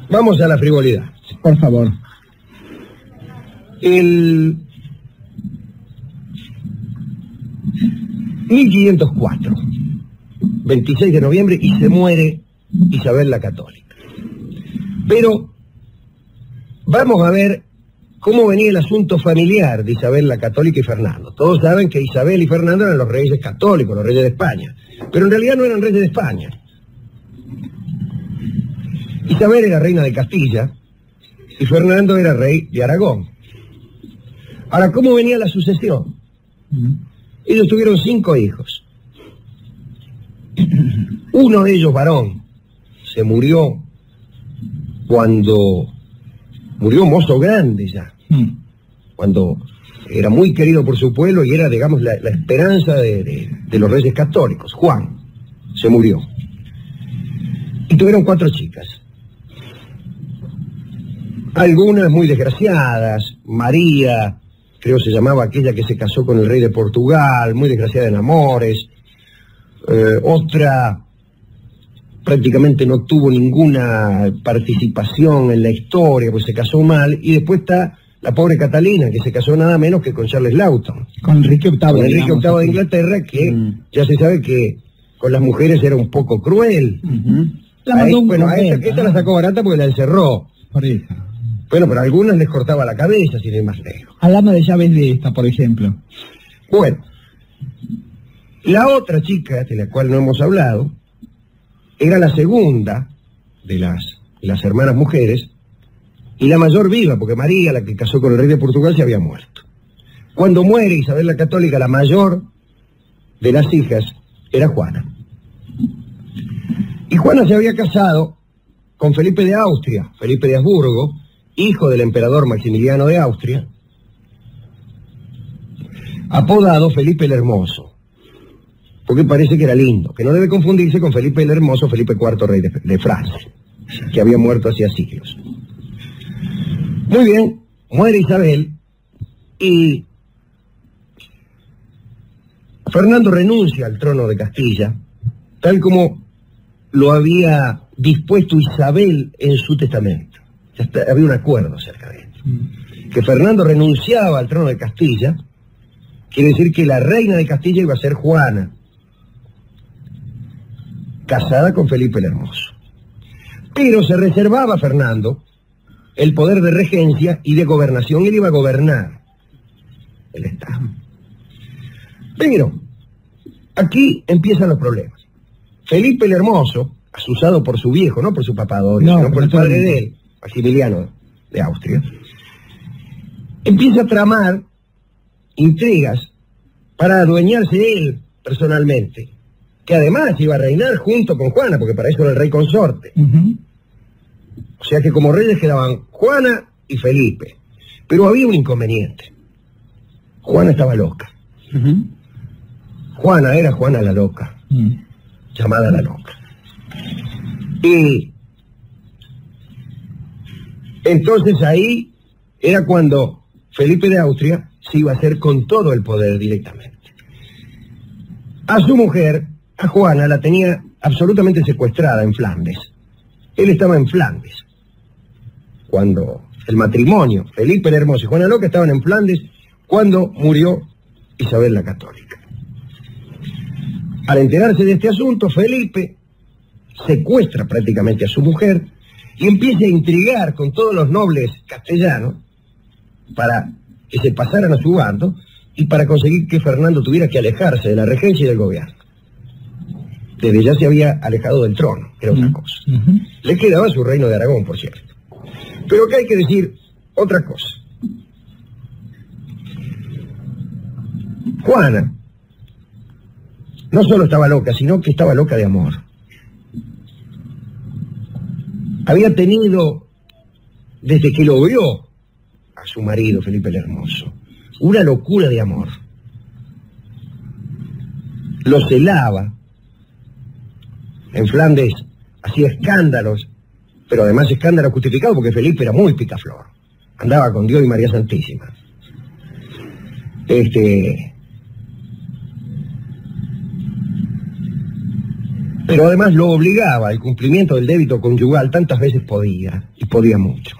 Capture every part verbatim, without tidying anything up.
vamos a la frivolidad. Por favor. El mil quinientos cuatro, veintiséis de noviembre, y se muere Isabel la Católica. Pero vamos a ver cómo venía el asunto familiar de Isabel la Católica y Fernando. Todos saben que Isabel y Fernando eran los reyes católicos, los reyes de España, pero en realidad no eran reyes de España. Isabel era reina de Castilla y Fernando era rey de Aragón. Ahora, ¿cómo venía la sucesión? Ellos tuvieron cinco hijos. Uno de ellos, varón, se murió cuando murió mozo grande ya, cuando era muy querido por su pueblo y era, digamos, la, la esperanza de, de, de los reyes católicos. Juan se murió. Y tuvieron cuatro chicas. Algunas muy desgraciadas. María, creo se llamaba aquella que se casó con el rey de Portugal, muy desgraciada en amores. Eh, otra prácticamente no tuvo ninguna participación en la historia, pues se casó mal. Y después está la pobre Catalina, que se casó nada menos que con Charles Lawton. Con Enrique octavo. Con Enrique octavo de Inglaterra, que mm. ya se sabe que con las mujeres era un poco cruel. Uh-huh. La Ahí, mandó un bueno, a esta, momento, esta ¿no? la sacó barata porque la encerró. Por eso. Bueno, pero a algunas les cortaba la cabeza, sin ir más lejos. Hablamos de llaves de esta, por ejemplo. Bueno, la otra chica, de la cual no hemos hablado, era la segunda de las, de las hermanas mujeres, y la mayor viva, porque María, la que casó con el rey de Portugal, se había muerto. Cuando muere Isabel la Católica, la mayor de las hijas era Juana. Y Juana se había casado con Felipe de Austria, Felipe de Habsburgo, hijo del emperador Maximiliano de Austria, apodado Felipe el Hermoso, porque parece que era lindo, que no debe confundirse con Felipe el Hermoso, Felipe cuarto, rey de, de Francia, que había muerto hacía siglos. Muy bien, muere Isabel y Fernando renuncia al trono de Castilla, tal como lo había dispuesto Isabel en su testamento. Ya está, había un acuerdo acerca de esto. Mm. Que Fernando renunciaba al trono de Castilla, quiere decir que la reina de Castilla iba a ser Juana, casada con Felipe el Hermoso. Pero se reservaba a Fernando el poder de regencia y de gobernación. Él iba a gobernar el Estado. Pero aquí empiezan los problemas. Felipe el Hermoso, asusado por su viejo, no por su papá Dorio, no, sino por el padre de él, Maximiliano de Austria, empieza a tramar intrigas para adueñarse él personalmente, que además iba a reinar junto con Juana, porque para eso era el rey consorte. Uh-huh. O sea que como reyes quedaban Juana y Felipe. Pero había un inconveniente. Juana estaba loca. Uh-huh. Juana era Juana la loca, uh-huh. llamada la loca. Y entonces ahí era cuando Felipe de Austria se iba a hacer con todo el poder directamente. A su mujer, a Juana, la tenía absolutamente secuestrada en Flandes. Él estaba en Flandes cuando el matrimonio, Felipe el Hermoso y Juana Loca estaban en Flandes cuando murió Isabel la Católica. Al enterarse de este asunto, Felipe secuestra prácticamente a su mujer y empieza a intrigar con todos los nobles castellanos para que se pasaran a su bando y para conseguir que Fernando tuviera que alejarse de la regencia y del gobierno. Desde ya se había alejado del trono, era otra cosa. Uh-huh. Le quedaba su reino de Aragón, por cierto. Pero acá hay que decir otra cosa. Juana no solo estaba loca, sino que estaba loca de amor. Había tenido, desde que lo vio a su marido, Felipe el Hermoso, una locura de amor. Lo celaba. En Flandes hacía escándalos, pero además escándalos justificados porque Felipe era muy picaflor. Andaba con Dios y María Santísima. Este... pero además lo obligaba al cumplimiento del débito conyugal tantas veces podía, y podía mucho.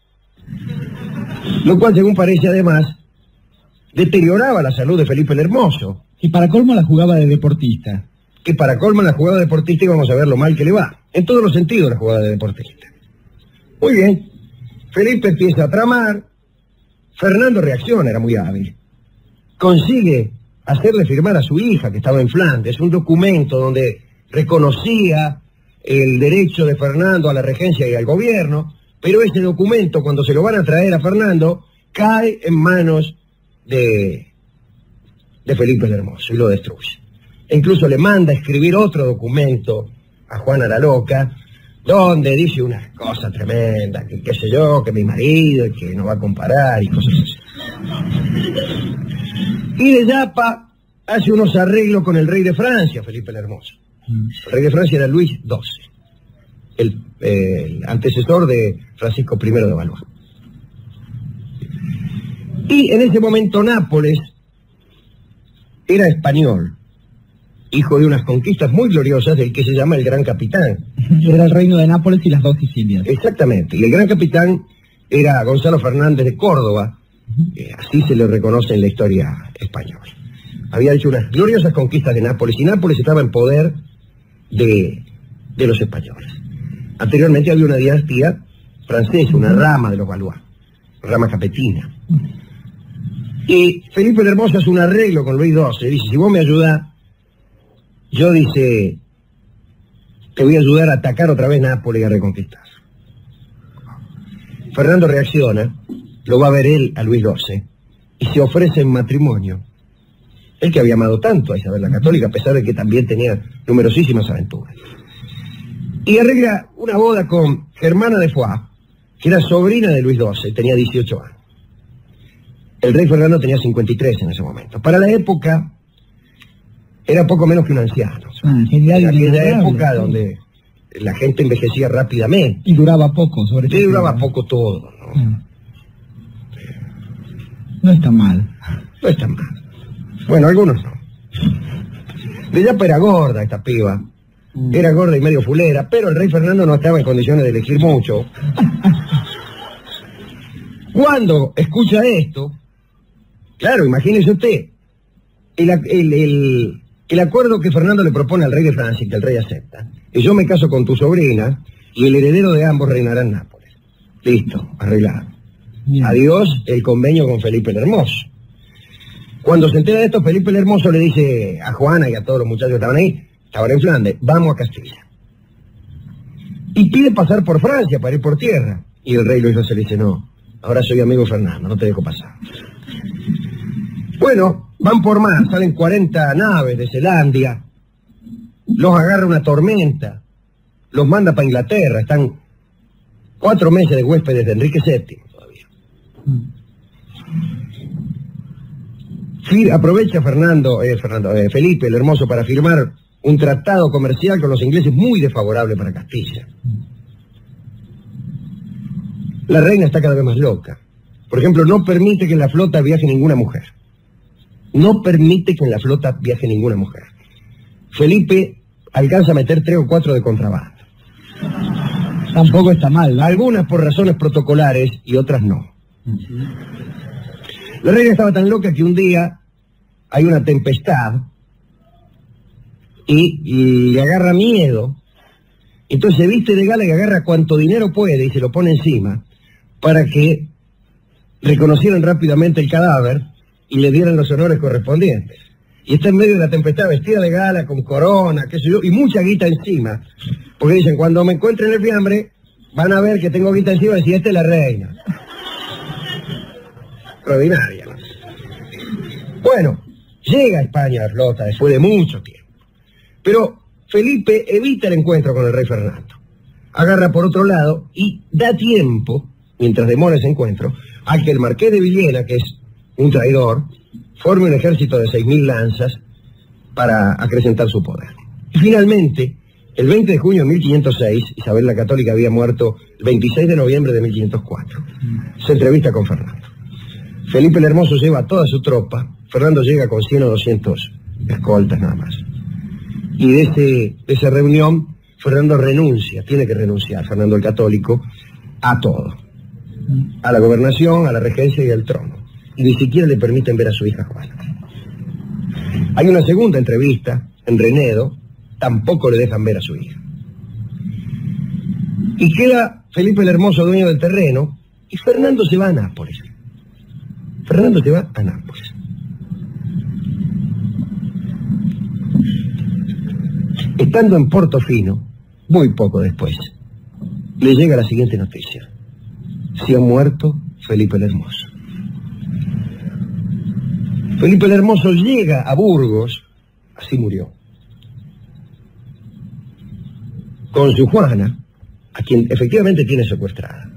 Lo cual, según parece, además, deterioraba la salud de Felipe el Hermoso. Y para colmo la jugaba de deportista. Que para colmo la jugada de deportista, y vamos a ver lo mal que le va. En todos los sentidos la jugada de deportista. Muy bien. Felipe empieza a tramar. Fernando reacciona, era muy hábil. Consigue hacerle firmar a su hija, que estaba en Flandes, un documento donde reconocía el derecho de Fernando a la regencia y al gobierno, pero ese documento, cuando se lo van a traer a Fernando, cae en manos de, de Felipe el Hermoso y lo destruye. E incluso le manda a escribir otro documento a Juana la Loca, donde dice unas cosas tremendas, que qué sé yo, que mi marido, y que no va a comparar, y cosas así. Y de Yapa hace unos arreglos con el rey de Francia, Felipe el Hermoso. El rey de Francia era Luis doce, el, eh, el antecesor de Francisco primero de Valois. Y en ese momento Nápoles era español, hijo de unas conquistas muy gloriosas del que se llama el Gran Capitán. Era el reino de Nápoles y las dos Sicilias. Exactamente, y el Gran Capitán era Gonzalo Fernández de Córdoba, eh, así se le reconoce en la historia española. Había hecho unas gloriosas conquistas de Nápoles, y Nápoles estaba en poder de, de los españoles. Anteriormente había una dinastía francesa, una rama de los Valois, rama capetina. Y Felipe el Hermoso hace un arreglo con Luis doce, dice, si vos me ayudás, yo, dice, te voy a ayudar a atacar otra vez Nápoles y a reconquistar. Fernando reacciona, lo va a ver él a Luis doce, y se ofrece en matrimonio. Él que había amado tanto a Isabel la Católica, a pesar de que también tenía numerosísimas aventuras. Y arregla una boda con Germana de Foix, que era sobrina de Luis doce, tenía dieciocho años. El rey Fernando tenía cincuenta y tres en ese momento. Para la época, era poco menos que un anciano. Ah, genial, en aquella genial, época sí. Donde la gente envejecía rápidamente. Y duraba poco, sobre todo. Sí, duraba poco todo, ¿no? Ah. No está mal. No está mal. Bueno, algunos no. De Yapa era gorda esta piba. Mm. Era gorda y medio fulera, pero el rey Fernando no estaba en condiciones de elegir mucho. Cuando escucha esto, claro, imagínese usted, el, el, el, el acuerdo que Fernando le propone al rey de Francia y que el rey acepta, y yo me caso con tu sobrina, y el heredero de ambos reinará en Nápoles. Listo, arreglado. Bien. Adiós el convenio con Felipe el Hermoso. Cuando se entera de esto, Felipe el Hermoso le dice a Juana y a todos los muchachos que estaban ahí, estaban en Flandes, vamos a Castilla. Y pide pasar por Francia para ir por tierra. Y el rey Luis doce le dice, no, ahora soy amigo de Fernando, no te dejo pasar. Bueno, van por mar, salen cuarenta naves de Zelandia, los agarra una tormenta, los manda para Inglaterra, están cuatro meses de huéspedes de Enrique séptimo todavía. Sí, aprovecha Fernando, eh, Fernando eh, Felipe el Hermoso para firmar un tratado comercial con los ingleses muy desfavorable para Castilla. La reina está cada vez más loca. Por ejemplo, no permite que en la flota viaje ninguna mujer. No permite que en la flota viaje ninguna mujer. Felipe alcanza a meter tres o cuatro de contrabando. Tampoco está mal, ¿no? Algunas por razones protocolares y otras no. Uh-huh. La reina estaba tan loca que un día hay una tempestad y, y le agarra miedo. Entonces se viste de gala y agarra cuanto dinero puede y se lo pone encima para que reconocieran rápidamente el cadáver y le dieran los honores correspondientes. Y está en medio de la tempestad vestida de gala, con corona, qué sé yo, y mucha guita encima. Porque dicen, cuando me encuentren el fiambre, van a ver que tengo guita encima y decir, esta es la reina. Extraordinaria, ¿no? Bueno, llega a España la flota después de mucho tiempo. Pero Felipe evita el encuentro con el rey Fernando. Agarra por otro lado y da tiempo, mientras demora ese encuentro, a que el marqués de Villena, que es un traidor, forme un ejército de seis mil lanzas para acrecentar su poder. Y finalmente, el veinte de junio de mil quinientos seis, Isabel la Católica había muerto el veintiséis de noviembre de mil quinientos cuatro. Se entrevista con Fernando. Felipe el Hermoso lleva toda su tropa, Fernando llega con cien o doscientos escoltas nada más. Y de, ese, de esa reunión, Fernando renuncia, tiene que renunciar, Fernando el Católico, a todo. A la gobernación, a la regencia y al trono. Y ni siquiera le permiten ver a su hija Juana. Hay una segunda entrevista en Renedo, tampoco le dejan ver a su hija. Y queda Felipe el Hermoso dueño del terreno, y Fernando se va a Nápoles. Fernando se va a Nápoles. Estando en Portofino, muy poco después, le llega la siguiente noticia. Se ha muerto Felipe el Hermoso. Felipe el Hermoso llega a Burgos, así murió, con su Juana, a quien efectivamente tiene secuestrada.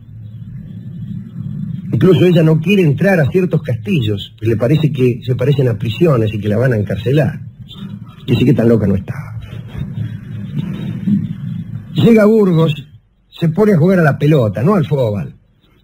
Incluso ella no quiere entrar a ciertos castillos, le parece que se parecen a prisiones y que la van a encarcelar. Y así que tan loca no estaba. Llega a Burgos, se pone a jugar a la pelota, no al fútbol.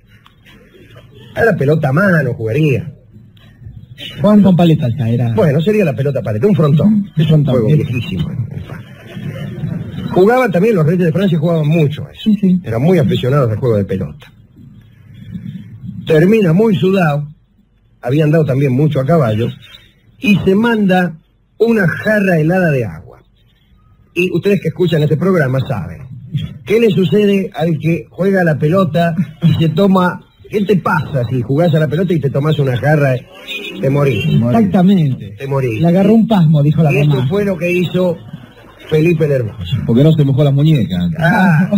A la pelota a mano jugaría. Juan con paletas ya era. Bueno, sería la pelota paleta, un frontón. Es un juego viejísimo. Jugaba también, los reyes de Francia jugaban mucho a eso. Sí, sí. Eran muy aficionados al juego de pelota. Termina muy sudado, habían dado también mucho a caballo, y se manda una jarra helada de agua. Y ustedes que escuchan este programa saben, ¿qué le sucede al que juega a la pelota y se toma... ¿Qué te pasa si jugás a la pelota y te tomás una jarra? Te morís. Exactamente. Te morís. Le agarró un pasmo, dijo la y mamá. esto fue lo que hizo Felipe el Hermoso. Porque no se mojó las muñecas. Ah.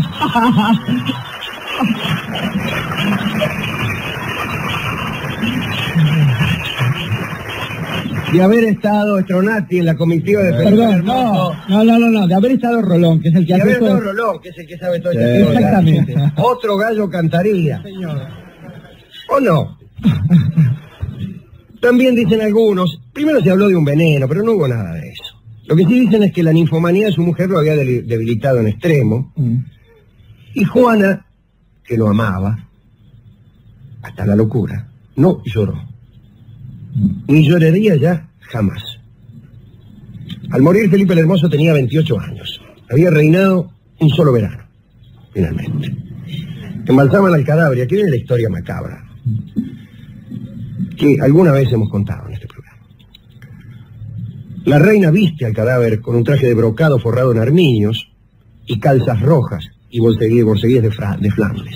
De haber estado Stronati en la comitiva de Felipe Perdón, el Hermoso. no, no, no, no, de haber estado Rolón, que es el que De hace haber estado todo. Rolón, que es el que sabe todo Sí, este tema. exactamente. Otro gallo cantaría. Señor. ¿O no? También dicen algunos, primero se habló de un veneno, pero no hubo nada de eso. Lo que sí dicen es que la ninfomanía de su mujer lo había debilitado en extremo, Mm. y Juana, que lo amaba, hasta la locura, no lloró. Ni lloraría ya jamás. Al morir Felipe el Hermoso tenía veintiocho años. Había reinado un solo verano, finalmente. Embalsaman al cadáver, aquí viene la historia macabra, que alguna vez hemos contado en este programa. La reina viste al cadáver con un traje de brocado forrado en armiños y calzas rojas y borceguíes, borceguíes de, fra, de Flandes.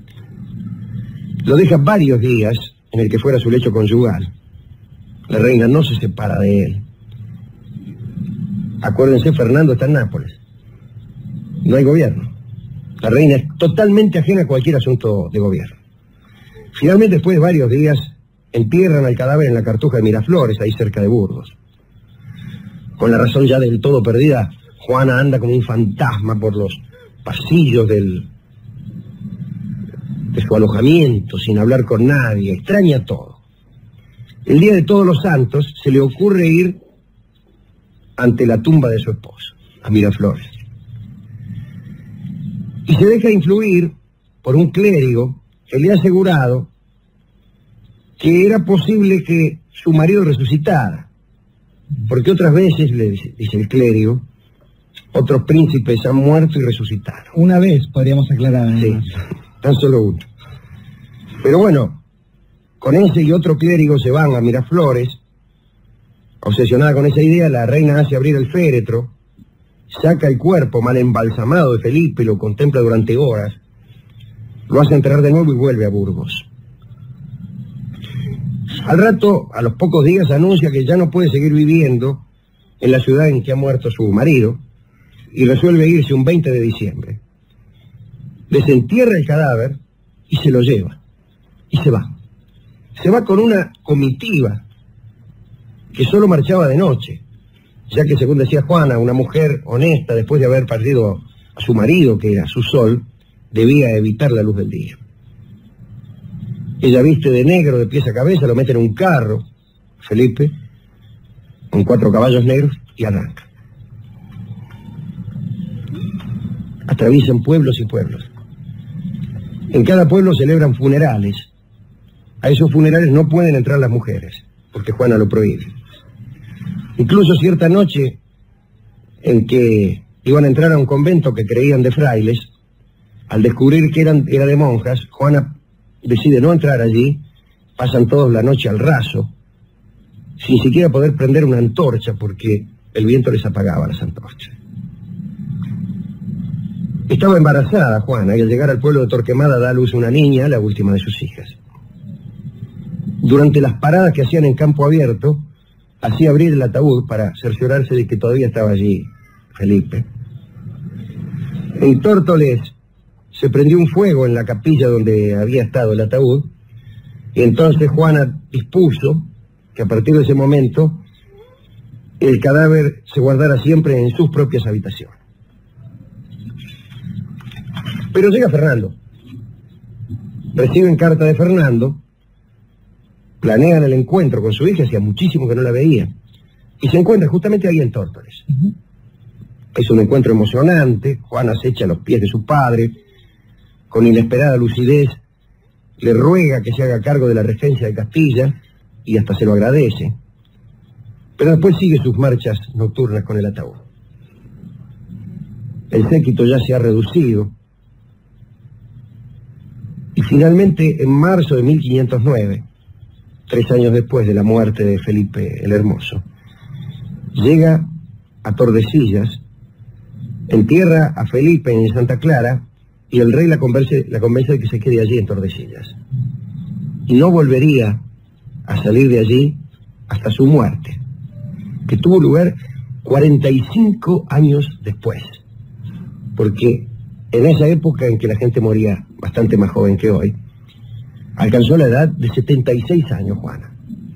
Lo deja varios días en el que fuera su lecho conyugal. La reina no se separa de él. Acuérdense, Fernando está en Nápoles. No hay gobierno. La reina es totalmente ajena a cualquier asunto de gobierno. Finalmente, después de varios días, entierran al cadáver en la Cartuja de Miraflores, ahí cerca de Burgos. Con la razón ya del todo perdida, Juana anda como un fantasma por los pasillos del, de su alojamiento, sin hablar con nadie, extraña todo. El día de Todos los Santos se le ocurre ir ante la tumba de su esposo, a Miraflores. Y se deja influir por un clérigo que le ha asegurado que era posible que su marido resucitara. Porque otras veces, le dice, dice el clérigo, otros príncipes han muerto y resucitaron. Una vez, podríamos aclarar. Además. Sí, tan solo uno. Pero bueno, con ese y otro clérigo se van a Miraflores. Obsesionada con esa idea, la reina hace abrir el féretro, saca el cuerpo mal embalsamado de Felipe, lo contempla durante horas, lo hace enterrar de nuevo y vuelve a Burgos. Al rato, a los pocos días, anuncia que ya no puede seguir viviendo en la ciudad en que ha muerto su marido y resuelve irse un veinte de diciembre. Desentierra el cadáver y se lo lleva. Y se va. Se va con una comitiva que solo marchaba de noche, ya que, según decía Juana, una mujer honesta, después de haber perdido a su marido, que era su sol, debía evitar la luz del día. Ella viste de negro de pies a cabeza, lo mete en un carro, Felipe, con cuatro caballos negros, y arranca. Atraviesan pueblos y pueblos. En cada pueblo celebran funerales. A esos funerales no pueden entrar las mujeres, porque Juana lo prohíbe. Incluso cierta noche, en que iban a entrar a un convento que creían de frailes. Al descubrir que eran, era de monjas, Juana decide no entrar allí, pasan todos la noche al raso, sin siquiera poder prender una antorcha porque el viento les apagaba las antorchas. Estaba embarazada Juana y al llegar al pueblo de Torquemada da a luz una niña, la última de sus hijas. Durante las paradas que hacían en campo abierto, hacía abrir el ataúd para cerciorarse de que todavía estaba allí Felipe. En Tórtoles se prendió un fuego en la capilla donde había estado el ataúd, y entonces Juana dispuso que a partir de ese momento el cadáver se guardara siempre en sus propias habitaciones. Pero llega Fernando. Reciben carta de Fernando, planean el encuentro con su hija, hacía muchísimo que no la veía, y se encuentra justamente ahí en Tórtoles. Uh-huh. Es un encuentro emocionante. Juana se echa a los pies de su padre, con inesperada lucidez, le ruega que se haga cargo de la regencia de Castilla, y hasta se lo agradece. Pero después sigue sus marchas nocturnas con el ataúd. El séquito ya se ha reducido, y finalmente en marzo de mil quinientos nueve, tres años después de la muerte de Felipe el Hermoso, llega a Tordesillas, entierra a Felipe en Santa Clara, y el rey la convence, la convence de que se quede allí en Tordesillas. Y no volvería a salir de allí hasta su muerte, que tuvo lugar cuarenta y cinco años después, porque en esa época en que la gente moría bastante más joven que hoy, alcanzó la edad de setenta y seis años Juana.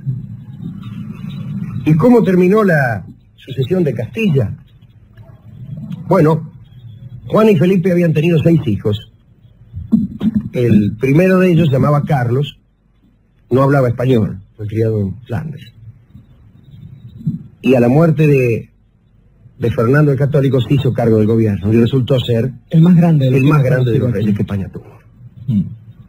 ¿Y cómo terminó la sucesión de Castilla? Bueno, Juana y Felipe habían tenido seis hijos. El primero de ellos se llamaba Carlos, no hablaba español, fue criado en Flandes. Y a la muerte de, de Fernando el Católico se hizo cargo del gobierno y resultó ser el más grande de los, el más grande de los reyes que España tuvo. Mm.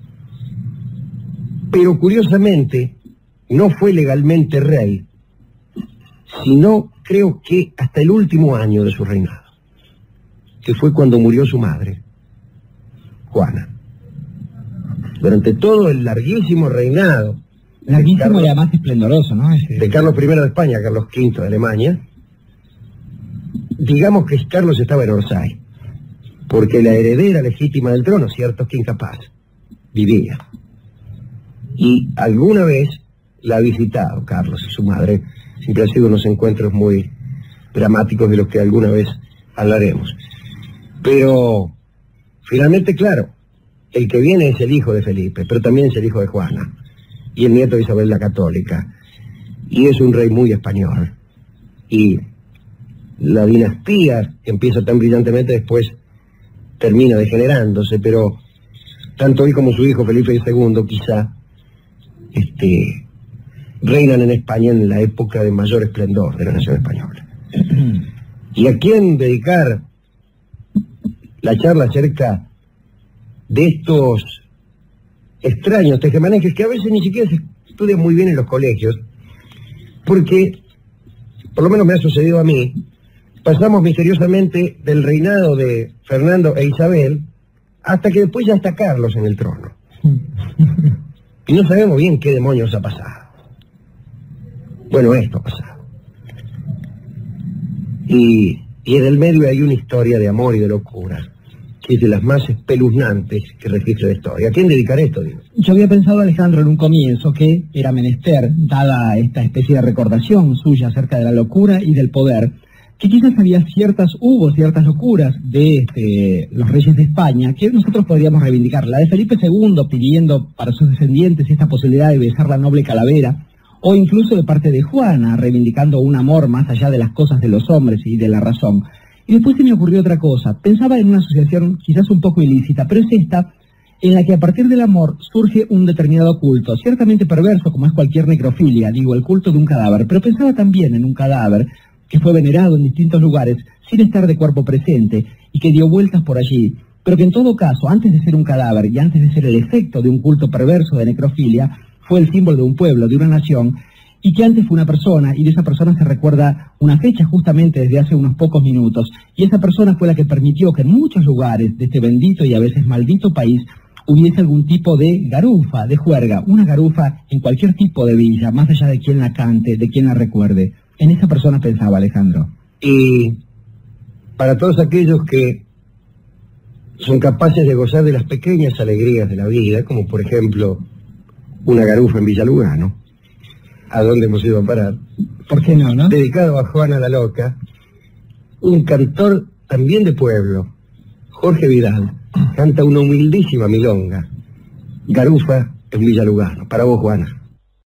Pero curiosamente no fue legalmente rey, sino creo que hasta el último año de su reinado, que fue cuando murió su madre, Juana. Durante todo el larguísimo reinado, larguísimo Carlos, y además esplendoroso, ¿no? De Carlos primero de España, Carlos quinto de Alemania, digamos que Carlos estaba en Orsay, porque la heredera legítima del trono, cierto que incapaz, vivía. Y alguna vez la ha visitado Carlos y su madre. Siempre han sido unos encuentros muy dramáticos de los que alguna vez hablaremos. Pero finalmente, claro, el que viene es el hijo de Felipe, pero también es el hijo de Juana y el nieto de Isabel la Católica, y es un rey muy español. Y la dinastía que empieza tan brillantemente después termina degenerándose, pero tanto él como su hijo Felipe segundo quizá este, reinan en España en la época de mayor esplendor de la nación española. ¿Y a quién dedicar la charla acerca de estos extraños tejemanejes que a veces ni siquiera se estudian muy bien en los colegios? Porque, por lo menos me ha sucedido a mí, pasamos misteriosamente del reinado de Fernando e Isabel hasta que después ya está Carlos en el trono. Y no sabemos bien qué demonios ha pasado. Bueno, esto ha pasado. Y, y en el medio hay una historia de amor y de locura, que es de las más espeluznantes que registra la historia. ¿A quién dedicar esto, digo? Yo había pensado, Alejandro, en un comienzo que era menester, dada esta especie de recordación suya acerca de la locura y del poder, que quizás había ciertas, hubo ciertas locuras de este, los reyes de España que nosotros podríamos reivindicar. La de Felipe segundo pidiendo para sus descendientes esta posibilidad de besar la noble calavera, o incluso de parte de Juana, reivindicando un amor más allá de las cosas de los hombres y de la razón. Y después se me ocurrió otra cosa. Pensaba en una asociación quizás un poco ilícita, pero es esta, en la que a partir del amor surge un determinado culto, ciertamente perverso como es cualquier necrofilia, digo, el culto de un cadáver, pero pensaba también en un cadáver que fue venerado en distintos lugares sin estar de cuerpo presente y que dio vueltas por allí, pero que en todo caso, antes de ser un cadáver y antes de ser el efecto de un culto perverso de necrofilia, fue el símbolo de un pueblo, de una nación, y que antes fue una persona, y de esa persona se recuerda una fecha justamente desde hace unos pocos minutos, y esa persona fue la que permitió que en muchos lugares de este bendito y a veces maldito país hubiese algún tipo de garufa, de juerga, una garufa en cualquier tipo de villa, más allá de quien la cante, de quien la recuerde. En esa persona pensaba Alejandro. Y para todos aquellos que son capaces de gozar de las pequeñas alegrías de la vida, como por ejemplo una garufa en Villa Lugano, a dónde hemos ido a parar. ¿Por qué no, no? Dedicado a Juana la Loca, un cantor también de pueblo, Jorge Vidal, canta una humildísima milonga, Garufa en Villa Lugano. Para vos, Juana.